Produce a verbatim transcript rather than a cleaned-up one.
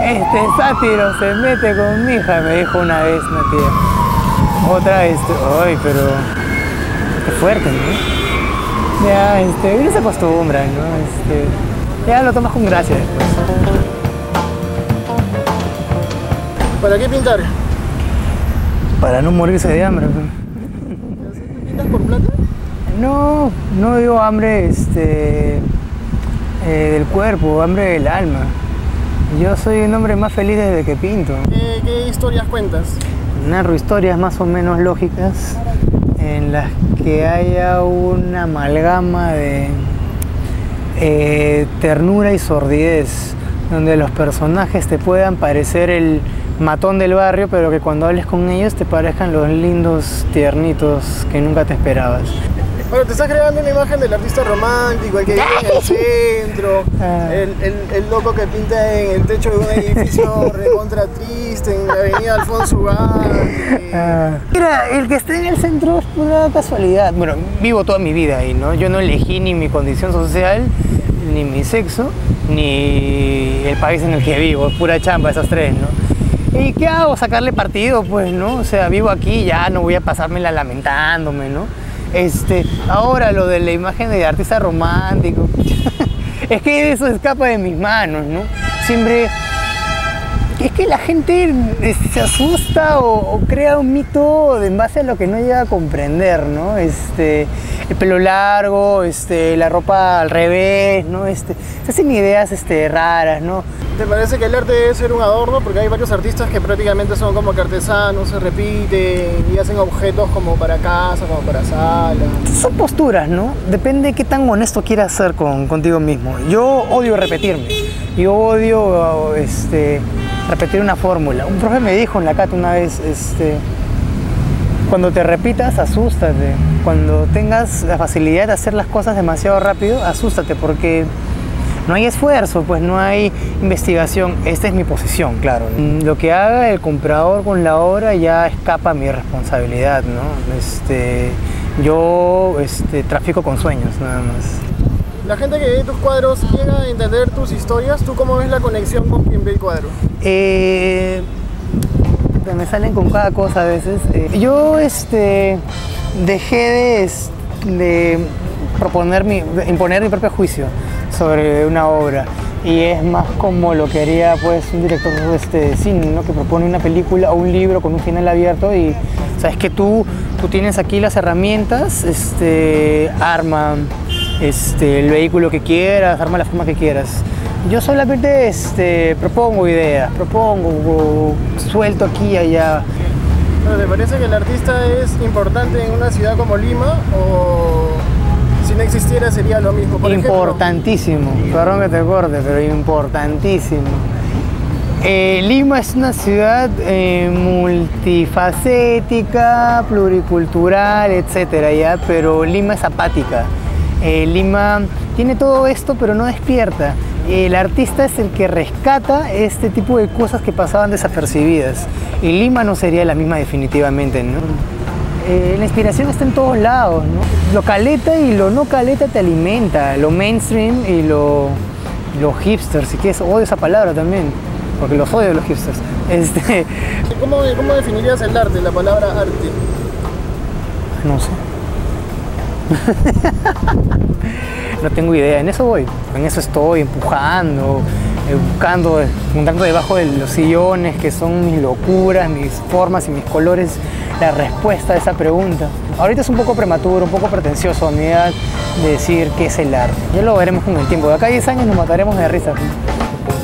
este sátiro se mete con mi hija, me dijo una vez una tía. Otra, este, ay, pero qué fuerte, ¿no? Ya, este, uno se acostumbra, ¿no? Este, ya lo tomas con gracia después. ¿Para qué pintar? Para no morirse de hambre. ¿Pintas por plata? No, no digo hambre este, eh, del cuerpo, hambre del alma. Yo soy un hombre más feliz desde que pinto. ¿Qué, qué historias cuentas? Narro historias más o menos lógicas en las que haya una amalgama de eh, ternura y sordidez, donde los personajes te puedan parecer el matón del barrio, pero que cuando hables con ellos te parezcan los lindos tiernitos que nunca te esperabas. Bueno, te estás creando una imagen del artista romántico, el que vive en el centro, Ah. el, el, el loco que pinta en el techo de un edificio recontra triste, en la avenida Alfonso Ugarte. Ah. Mira, el que esté en el centro es pura casualidad. Bueno, vivo toda mi vida ahí, ¿no? Yo no elegí ni mi condición social, ni mi sexo, ni el país en el que vivo. Es pura chamba esas tres, ¿no? ¿Y qué hago? Sacarle partido, pues, ¿no? O sea, vivo aquí, ya no voy a pasármela lamentándome, ¿no? Este, ahora lo de la imagen de artista romántico, es que eso escapa de mis manos, ¿no? Siempre es que la gente se asusta o, o crea un mito en base a lo que no llega a comprender, ¿no? Este, el pelo largo, este, la ropa al revés, ¿no? Este, se hacen ideas este, raras, ¿no? ¿Te parece que el arte debe ser un adorno? Porque hay varios artistas que prácticamente son como que artesanos, se repiten y hacen objetos como para casa, como para sala. Son posturas, ¿no? Depende de qué tan honesto quieras ser con, contigo mismo. Yo odio repetirme. Yo odio este, repetir una fórmula. Un profe me dijo en la cata una vez, este, cuando te repitas, asústate. Cuando tengas la facilidad de hacer las cosas demasiado rápido, asústate, porque no hay esfuerzo, pues no hay investigación. Esta es mi posición, claro. Lo que haga el comprador con la obra ya escapa a mi responsabilidad, ¿no? Este, yo este, trafico con sueños, nada más. La gente que ve tus cuadros llega a entender tus historias. ¿Tú cómo ves la conexión con quien ve el cuadro? Eh, me salen con cada cosa a veces. Eh, yo este, dejé de, de proponer mi, de imponer mi propio juicio sobre una obra, y es más como lo que haría pues un director este, de cine, ¿no? Que propone una película o un libro con un final abierto y sabes que tú, tú tienes aquí las herramientas, este, arma este, el vehículo que quieras, arma la forma que quieras. Yo solamente este, propongo ideas, propongo, suelto aquí y allá. ¿Te parece que el artista es importante en una ciudad como Lima o si no existiera sería lo mismo? Por Importantísimo, perdón que te corte, pero importantísimo. Eh, Lima es una ciudad eh, multifacética, pluricultural, etcétera, ¿ya? Pero Lima es apática. Eh, Lima tiene todo esto, pero no despierta. El artista es el que rescata este tipo de cosas que pasaban desapercibidas. Y Lima no sería la misma definitivamente, ¿no? Eh, la inspiración está en todos lados, ¿no? Lo caleta y lo no caleta te alimenta, lo mainstream y lo, lo hipster, si quieres, odio esa palabra también, porque los odio los hipsters. Este... ¿Cómo, ¿Cómo definirías el arte, la palabra arte? No sé. No tengo idea, en eso voy, en eso estoy, empujando, eh, buscando, juntando debajo de los sillones que son mis locuras, mis formas y mis colores, la respuesta a esa pregunta. Ahorita es un poco prematuro, un poco pretencioso a mi edad de decir qué es el arte. Ya lo veremos con el tiempo, de acá a diez años nos mataremos de risa.